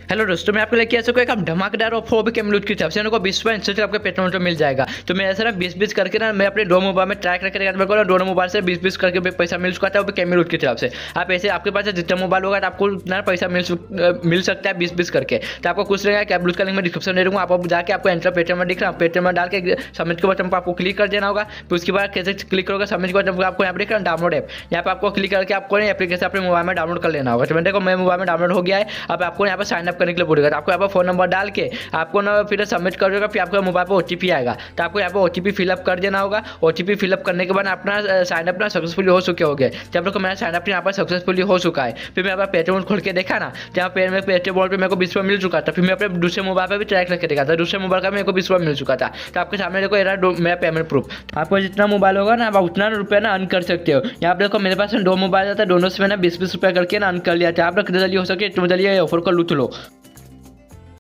Hello दोस्तों, मैं आपको लेके आ चुका एक धमाकेदार ऑफर भी कैमलूट की तरफ से को 20 इंस्टेंट आपके पेट्रोल मिल जाएगा। तो मैं ऐसा ना 20 करके ना मैं अपने दो मोबाइल में ट्राई करके दोनों मोबाइल से 20 करके पैसा मिल चुका था वो कैमलूट की तरफ से। आप ऐसे आपके पास जितना मोबाइल होगा तो आपको उतना पैसा मिल सकता है 20 करके। तो आपको कुछ रहेगा कैमलूट का लिंक मैं डिस्क्रिप्शन दे दूँगा। आप जाके आपको एंटर पेटीएम में दिख रहा है, पेटीएम में डाल के सबमिट के बटन पर आपको क्लिक कर देना होगा। फिर उसके बाद कैसे क्लिक करोगे सबमिट के बटन पर आपको यहाँ पर दिख रहा है डाउनलोड ऐप। यहाँ पर आपको क्लिक करके आपको एप्लीकेशन अपने मोबाइल में डाउनलोड कर लेना होगा। तो मैंने देखो मेरे मोबाइल में डाउनलोड हो गया है। अब आपको यहाँ पर साइन अप करने के लिए बोलेगा। आपको यहाँ पर फोन नंबर डाल के आपको ना फिर सबमिट कर देगा। फिर आपको मोबाइल पर ओटीपी आएगा। तो आपको यहाँ पर ओटीपी फिलअप कर देना होगा। ओटीपी फिलअप करने के बाद अपना साइन अप ना सक्सेसफुली हो चुके होंगे। जब तक मेरा साइन अप यहाँ पर सक्सेसफुली हो चुका है। फिर मैं अपना पेटीएम खोल के देखा ना, जहाँ पे मैं पेटीएम पर मेरे को 20 मिल चुका था। फिर मैं अपने दूसरे मोबाइल पर भी ट्रैक करके देखा था, दूसरे मोबाइल का मेरे को 20 मिल चुका था। तो आपके सामने देखो मेरा पेमेंट प्रूफ। आपको जितना मोबाइल होगा ना आप उतना रुपया ना अर्न कर सकते हो। यहाँ पर देखो मेरे पास 2 मोबाइल था, दोनों से मैंने 20 रुपया करके ना अर्न कर लिया था। आप लोग जल्दी हो सके तो जल्दी ऑफर को लूट लो।